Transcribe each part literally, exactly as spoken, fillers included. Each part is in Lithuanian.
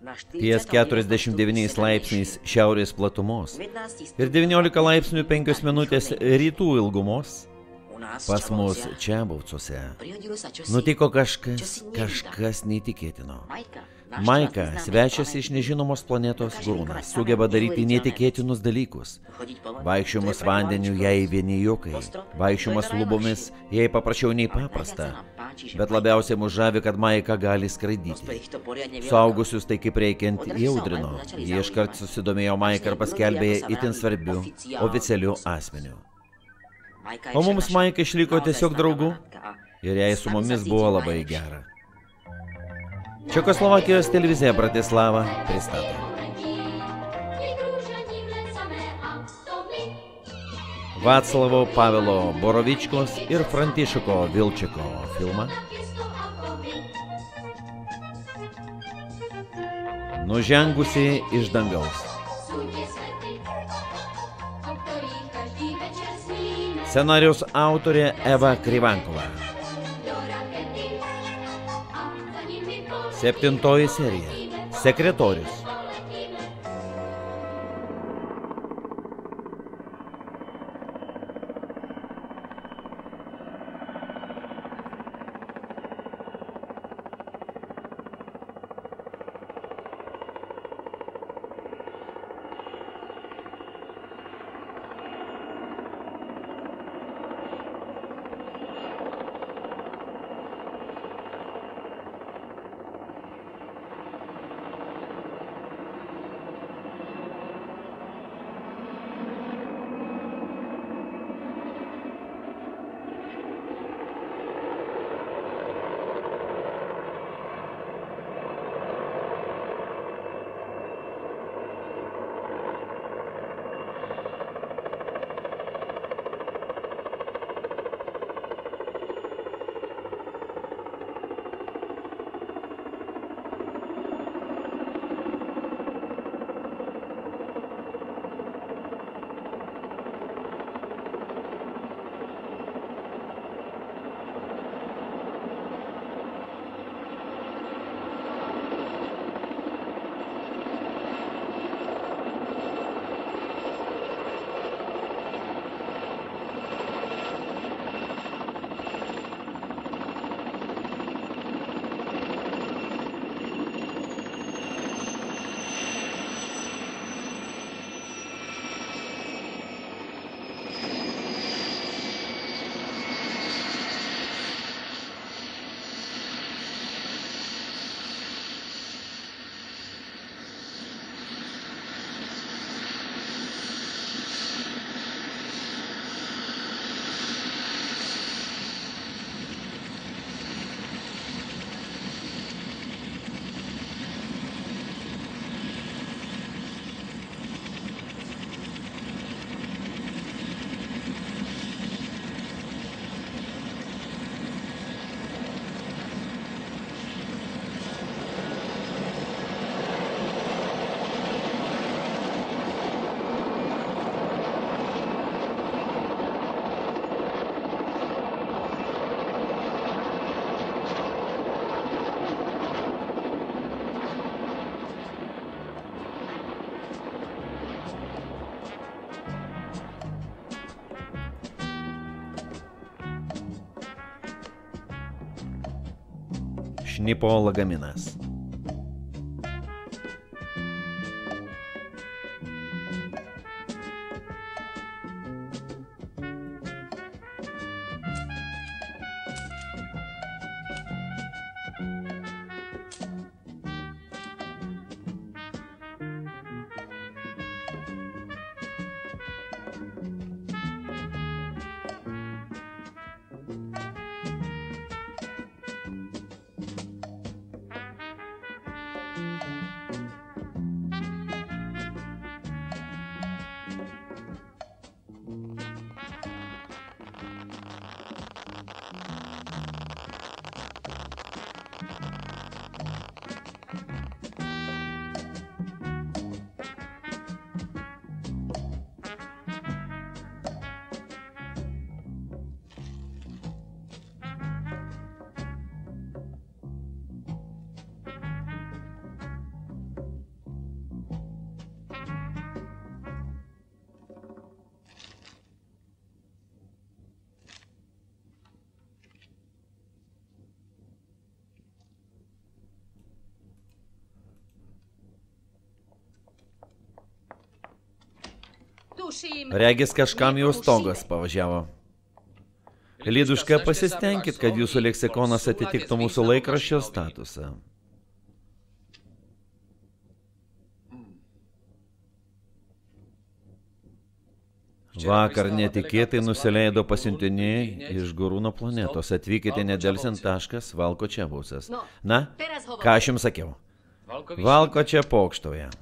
ties keturiasdešimt devyniais laipsniais šiaurės platumos ir devyniolika laipsnių penkios minutės rytų ilgumos, pas mus čia Baucuose nutiko kažkas, kažkas neįtikėtino. Maika, svečias iš nežinomos planetos Grūnas, sugeba daryti netikėtinus dalykus. Vaikščiojimas vandeniu jai vieni juokai, vaikščiojimas lubomis jai paprasčiau nei paprasta, bet labiausiai mus žavi, kad Maika gali skraidyti. Suaugusius tai kaip reikiant įaudrino. Jie iškart susidomėjo Maika ir paskelbė itin svarbiu oficialiu asmeniu. O mums Maika išliko tiesiog draugų ir jai su mumis buvo labai gera. Čekoslovakijos televizija Bratislava pristato Vaclavo Pavelo Borovičkos ir Františko Vilčeko filmą Nužengusi iš dangaus. Scenarijos autorė Eva Krivankova. Septintoji serija. Sekretorius. Šnipo lagaminas. Regis kažkam jau stogas pavažiavo. Lyduška, pasistengkit, kad jūsų leksikonas atitiktų mūsų laikraščio statusą. Vakar netikėtai nusileido pasiuntiniai iš Gurūno planetos. Atvykite nedelsiant taškas Valko Čebausas. Na, ką aš jums sakiau? Valko čia pokštauja.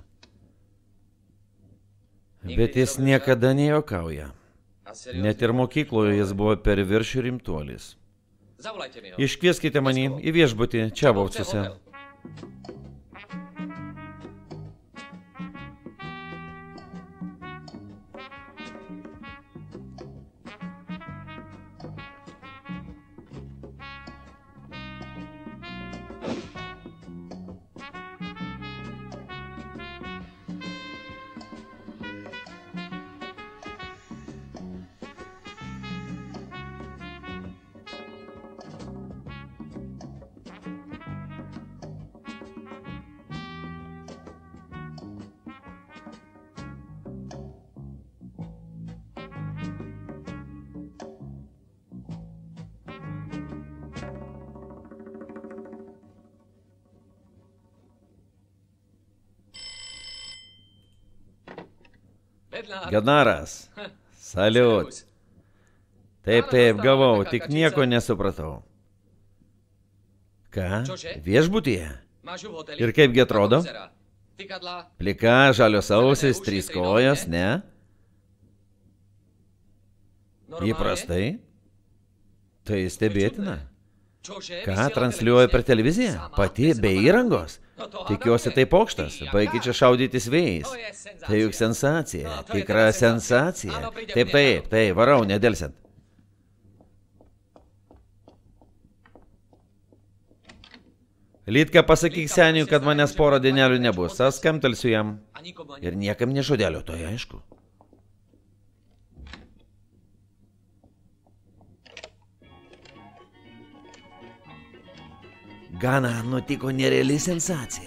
Bet jis niekada nejuokauja. Net ir mokykloje jis buvo per viršų rimtuolis. Iškvieskite manį į viešbutį Čebausuose. Genaras. Saliut. Taip, taip, gavau, tik nieko nesupratau. Ką? Viešbutyje? Ir kaipgi atrodo? Plika, žalios ausis, trys kojos, ne? Įprastai? Tai stebėtina. Ką transliuoja per televiziją? Pati be įrangos? Tikiuosi tai pokštas, baigi čia šaudytis vėjais. Tai juk sensacija, tikra sensacija. Taip, taip, tai varau, nedelsiant. Lytka, pasakyk seniui, kad manęs porą dienelių nebus. Aš skambtelsiu jam. Ir niekam nežodelio, to aišku. Gana, nutiko nereali sensacija.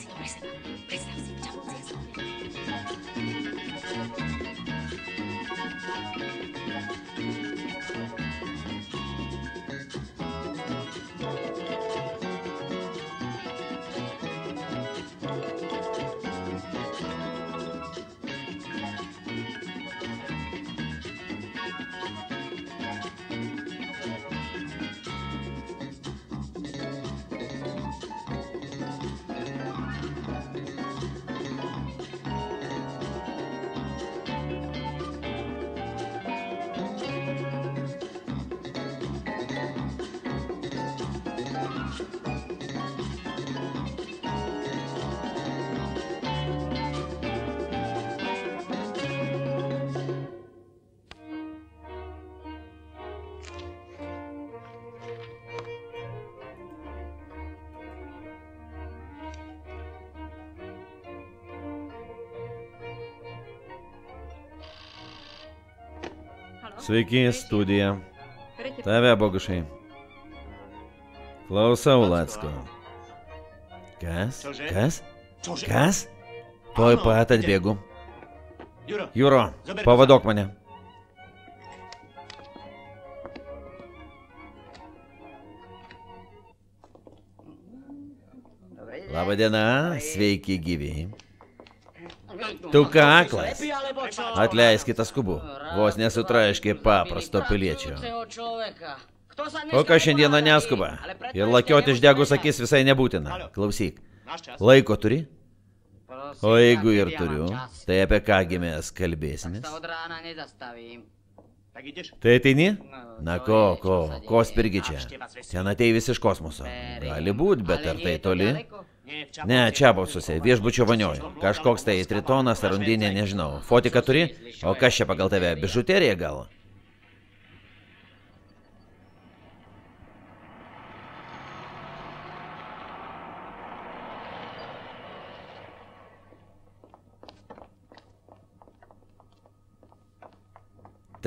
Sveiki, studija. Tave, Bogušai. Klausau, Lacko. Kas? Kas? Kas? Tuoj pat atbėgu. Jūro, pavaduok mane. Labadiena, sveiki gyvi. Tu ką aklas? Atleiskite skubu, vos nesutraiškė paprasto piliečio. O ką šiandieną neskuba? Ir lakioti išdegus akis visai nebūtina. Klausyk, laiko turi? O jeigu ir turiu, tai apie kągi mes kalbėsimės? Tai ateini? Na ko, ko, ko spirgi čia? Ten ateivis iš kosmoso. Gali būt, bet ar tai toli? Ne, Čebausuose, viešbučio vanioj. Kažkoks tai tritonas ar undinė, nežinau. Fotiką turi? O kas čia pagal tave? Bižuterija gal?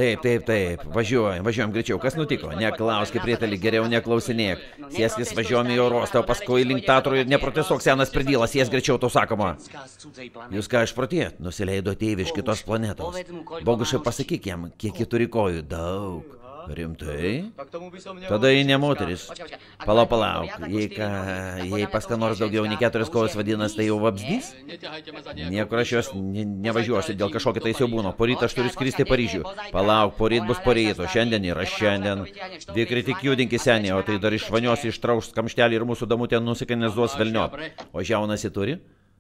Taip, taip, taip, važiuojam, važiuojam greičiau, kas nutiko? Neklausk, prietalį, geriau neklausinėk. Sėskis, važiuojam į orostą, o paskui link teatro ir neprotestuok, senas pridylas, sės greičiau, tau sakoma. Jūs ką išprotėt, nusileido ateiviai iš kitos planetos. Bogušai, pasakyk jam, kiek jį turi kojų, daug. Rimtai? Tada ji ne moteris. Palauk, palauk, jei, ką, jei pas ką nors daugiau nei keturias kojas vadinas, tai jau vabzdys? Niekur aš jos ne, nevažiuosiu, dėl kažkokio tai siaubūno. Poryt aš turiu skristi į Paryžių. Palauk, poryt bus poryt, o šiandien yra šiandien. Dvikri tik judinki senį, o tai dar išvanios ištrauks kamštelį ir mūsų damutė nusikanizuos velniop. O žiaunasi turi?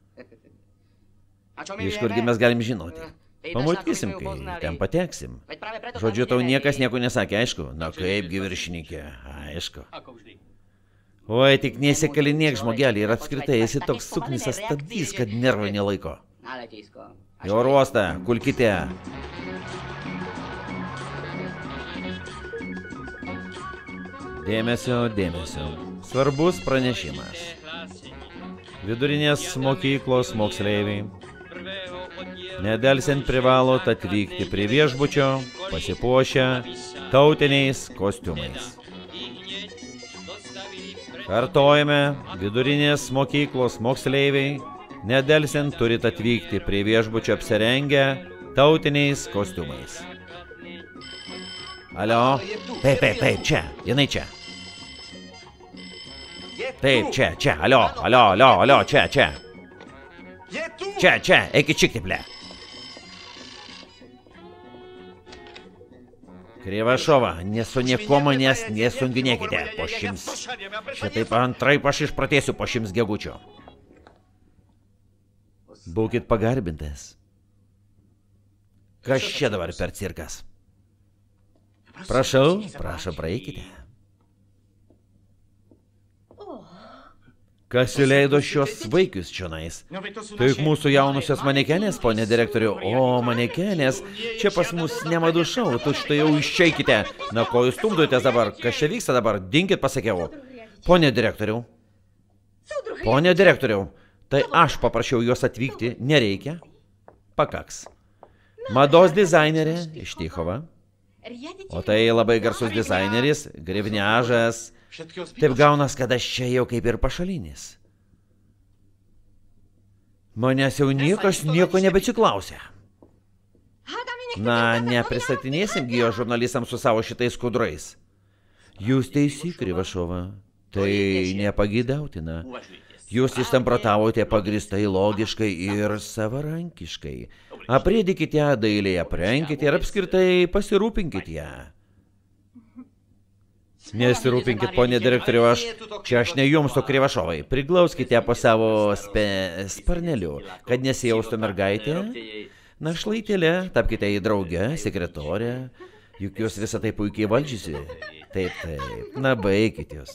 Iš kurgi mes galim žinoti? Pamatysim, kai ten pateksim. Žodžiu, tau niekas nieko nesakė, aišku? Na kaipgi viršininkė, aišku. Oi, tik nesikalinėk, žmogelį, ir apskritai esi toks suknisas stabdys, kad nervai nelaiko. Į oro uostą, kulkite. Dėmesio, dėmesio. Svarbus pranešimas. Vidurinės mokyklos moksleiviai nedelsiant privalot atvykti prie viešbučio, pasipuošę tautiniais kostiumais. Kartojame, vidurinės mokyklos moksleiviai nedelsiant turit atvykti prie viešbučio apsirengę tautiniais kostiumais. Alio? Taip, taip, taip, čia, jinai čia. Taip, čia, čia, alio, alio, alio, alio, čia, čia. Čia, čia, eikit čikti, ble. Krivašova, nesu nieko manęs nesunginėkite po šims. Šitaip antraip aš išpratėsiu po šims gegučio. Būkit pagarbintas. Kas čia dabar per cirkas? Prašau, prašau, praeikite. Kas įleido šios vaikius čionais? Tai juk mūsų jaunusios manekenės, ponė direktoriu. O, manekenės, čia pas mus nemadų šau, tu štai jau išeikite. Na, ko jūs stumdotės dabar? Kas čia vyksta dabar? Dinkit, pasakiau. Ponė direktoriu. Ponė direktoriu, tai aš paprašiau juos atvykti, nereikia. Pakaks. Mados dizainerė iš Tychova. O tai labai garsus dizaineris, Grivniažas. Taip gaunas, kad aš čia jau kaip ir pašalinis. Manęs jau niekas nieko nebeciklausia. Na, nepristatinėsimgi jo žurnalistams su savo šitais skudrais. Jūs teisi, Krivašova, tai nepagydautina. Jūs įstamprotavote pagristai, logiškai ir savarankiškai. Aprėdikite ją dailiai, aprenkite ir apskritai pasirūpinkite ją. Nesirūpinkit, ponė direktoriu, aš čia aš ne jums, o Krivašovai. Priglauskite po savo spe, sparneliu, kad nesijaustų mergaitė. Na, šlaitėlė, tapkite į draugę, sekretorę. Juk jūs visą tai puikiai valdžiusi. Taip, taip. Na, baikit jūs.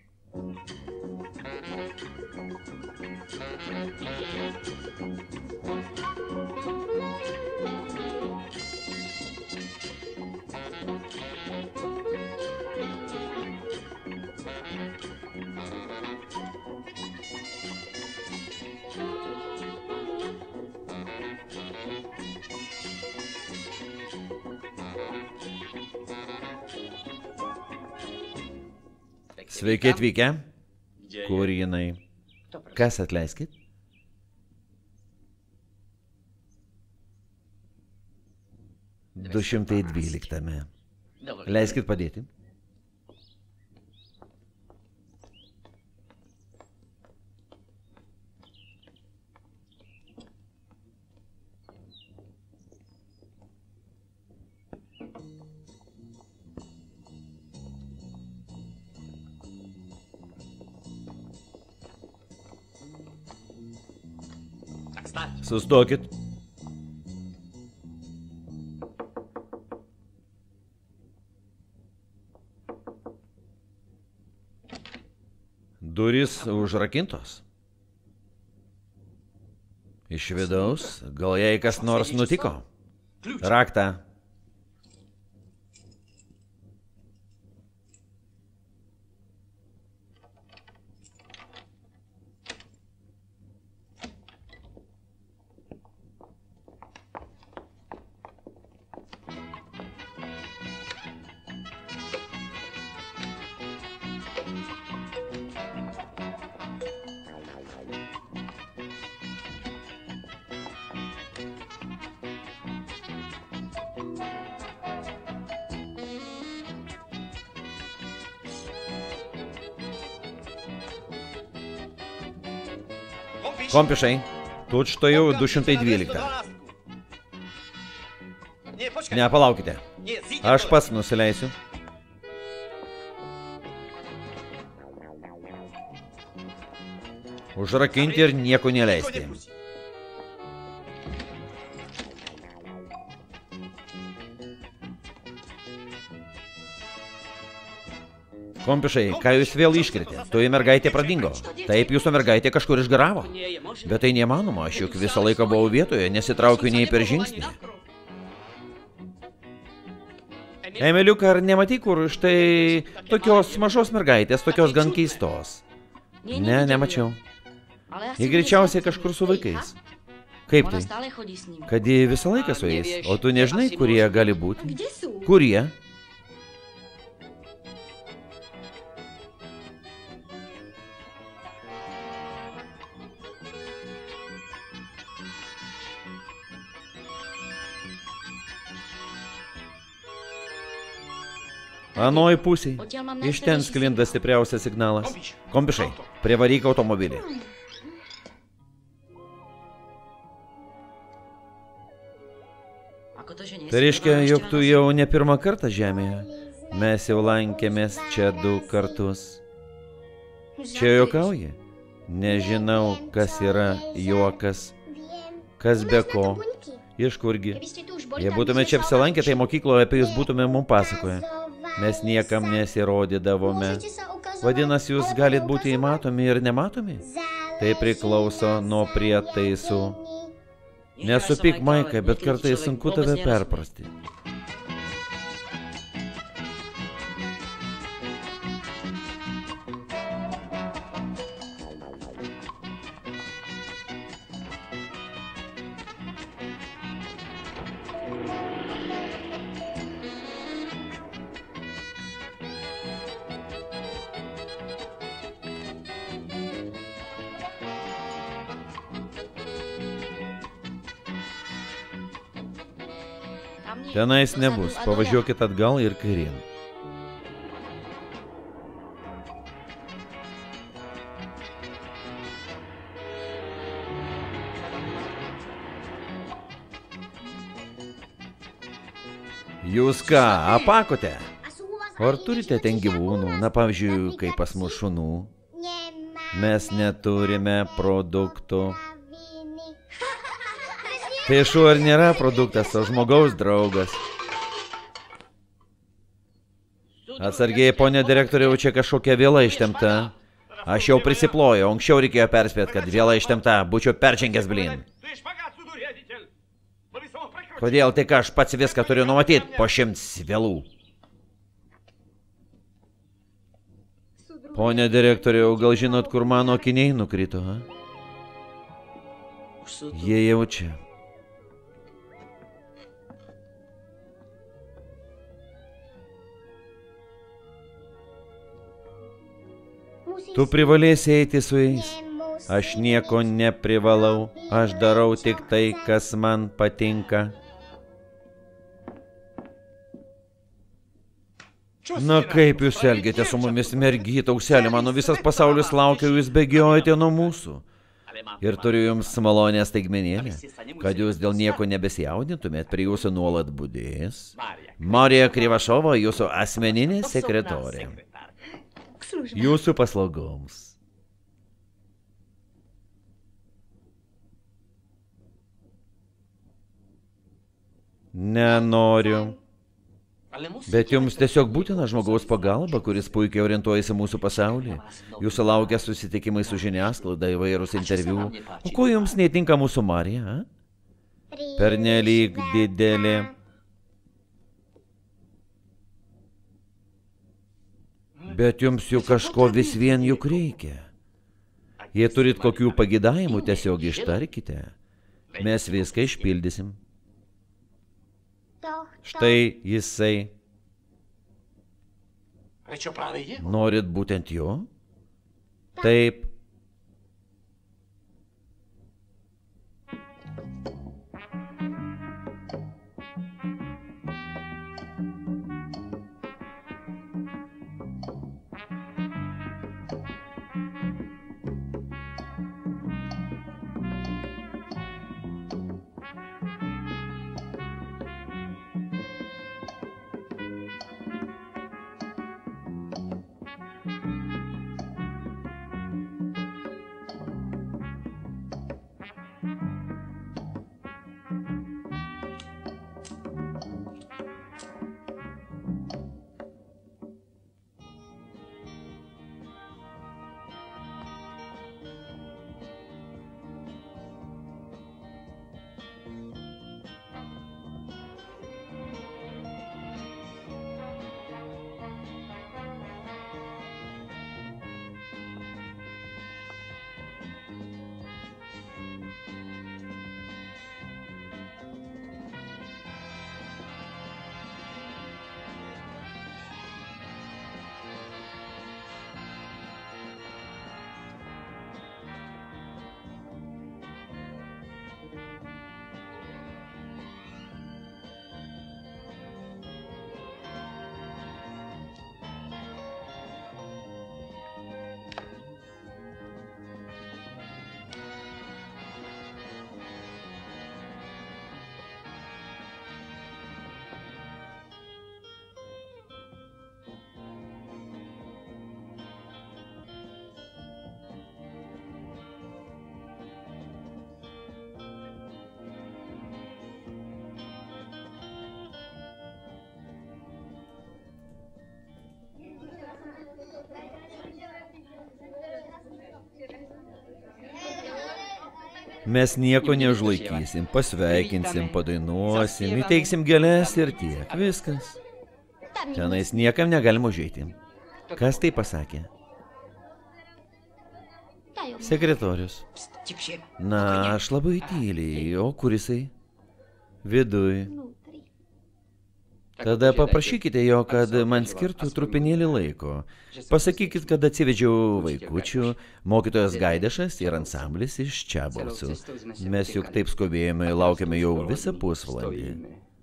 Sveiki atvykę. Kur jinai? Kas, atleiskit? du šimtai dvyliktame. Leiskit padėti. Sustokit. Durys užrakintos. Iš vidaus, gal jai kas nors nutiko? Raktą. Kompišai, tučtojau du šimtai dvyliktą. Ne, palaukite. Aš pats nusileisiu. Užrakinti ir nieko neleisti. Kompišai, ką jūs vėl iškritė? Toji mergaitė pradingo. Taip, jūsų mergaitė kažkur išgaravo. Bet tai nemanoma, aš juk visą laiką buvau vietoje, nesitraukiu nei per žingsnį. Emiliuka, ar nematai, kur štai tokios mažos mergaitės, tokios gan keistos? Ne, nemačiau. Ji greičiausiai kažkur su vaikais. Kaip tai? Kad ji visą laiką su jais, o tu nežinai, kurie gali būti? Kurie? Anoj pusėj. Iš ten sklinda stipriausias signalas. Kompišai, privaryk automobilį. Tai reiškia, jog tu jau ne pirmą kartą žemėje. Mes jau lankėmės čia du kartus. Čia juokauji? Nežinau, kas yra juokas. Kas be ko? Iš kurgi? Jei būtume čia apsilankę, tai mokykloje apie jūs būtume mums pasakoję. Mes niekam nesirodydavome. Vadinasi, jūs galit būti matomi ir nematomi? Tai priklauso nuo prietaisų. Nesupyk, Maika, bet kartais sunku tave perprasti. Tenais nebus. Pavažiuokit atgal ir kairien. Jūs ką, apakote? Ar turite ten gyvūnų? Na, pavyzdžiui, kaip pas mus šunų. Mes neturime produktų. Tai šuo ar nėra produktas, o žmogaus draugas. Atsargiai, ponė direktoriau, čia kažkokia vėla ištempta. Aš jau prisiplojau, anksčiau reikėjo perspėti, kad vėla ištempta, būčiau peržengęs blin. Kodėl tik aš pats viską turiu numatyti po šimts vėlų? Ponė direktoriau, gal žinot, kur mano akiniai nukrito, ha? Jie jau čia. Tu privalėsi eiti su jais. Aš nieko neprivalau. Aš darau tik tai, kas man patinka. Na kaip jūs elgiate su mumis, mergyta, auselė, mano visas pasaulis laukia, jūs bėgiojate nuo mūsų. Ir turiu jums malonę staigmenėlę, kad jūs dėl nieko nebesijaudintumėt, prie jūsų nuolat budės Marija Krivašova, jūsų asmeninė sekretorė. Jūsų paslaugoms. Nenoriu. Bet jums tiesiog būtina žmogaus pagalba, kuris puikiai orientuojasi mūsų pasaulį. Jūsų laukia susitikimai su žiniasklaida, įvairūs interviu. O ko jums netinka mūsų Marija? Pernelyg didelė. Bet jums juk kažko vis vien juk reikia. Jei turit kokių pagidavimų, tiesiog ištarkite. Mes viską išpildysim. Štai jisai. Norit būtent jo? Taip. Mes nieko neužlaikysim, pasveikinsim, padainuosim, įteiksim gėles ir tiek. Viskas. Tenais niekam negalima užeiti. Kas tai pasakė? Sekretorius. Na, aš labai tyliai. O kur jisai? Viduj. Tada paprašykite jo, kad man skirtų trupinėlį laiko. Pasakykit, kad atsivedžiau vaikučių, mokytojas Gaidešas ir ansamblis iš Čiabalcų. Mes juk taip skubėjome, laukiame jau visą pusvalandį.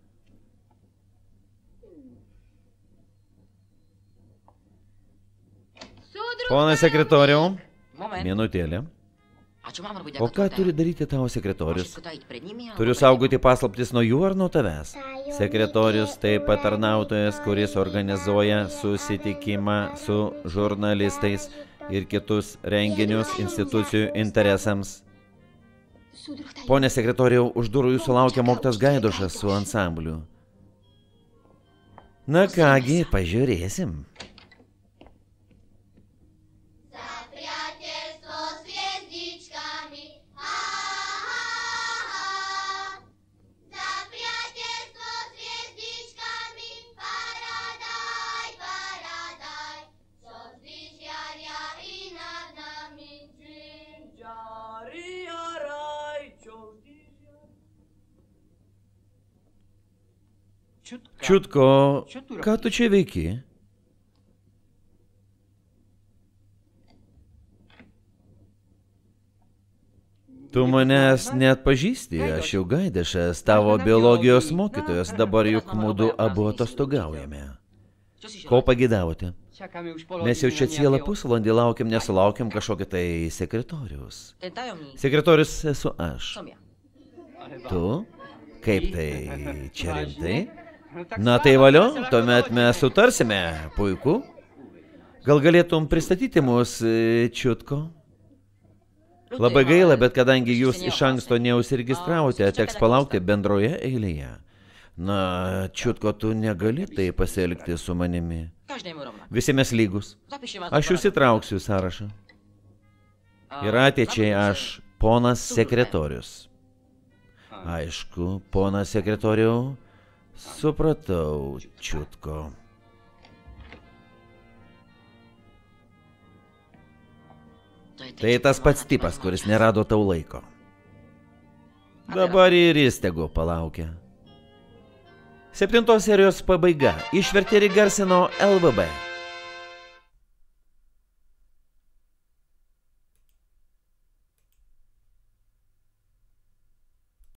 Pone sekretoriau, minutėlė. O ką turi daryti tavo sekretorius? Turiu saugoti paslaptis nuo jų ar nuo tavęs? Sekretorius tai patarnautojas, kuris organizuoja susitikimą su žurnalistais ir kitus renginius institucijų interesams. Pone sekretoriau, už durų jūsų laukia mokytojas Gaidošas su ansambliu. Na kągi, pažiūrėsim. Čiutko, ką tu čia veiki? Tu manęs net pažįsti, aš jau Gaidešas, tavo biologijos mokytojas, dabar juk mudu abu atostogaujame. Ko pagidavote? Mes jau čia cielą pusvalandį laukiam, nesulaukiam kažkokio tai sekretorius. Sekretorius esu aš. Tu? Kaip tai? Čia rimtai? Na tai valio, tuomet mes sutarsime. Puiku. Gal galėtum pristatyti mus, Čiutko? Labai gaila, bet kadangi jūs iš anksto neusiregistravote, teks palaukti bendroje eilėje. Na, Čiutko, tu negali tai pasielgti su manimi. Visi mes lygus. Aš jūs įtrauksiu sąrašą. Ir ateičiai aš ponas sekretorius. Aišku, ponas sekretoriau, supratau, Čiutko. Tai tas pats tipas, kuris nerado tau laiko. Dabar ir jis tegu palaukia. Septintos serijos pabaiga. Išvertė ir įgarsino L V B.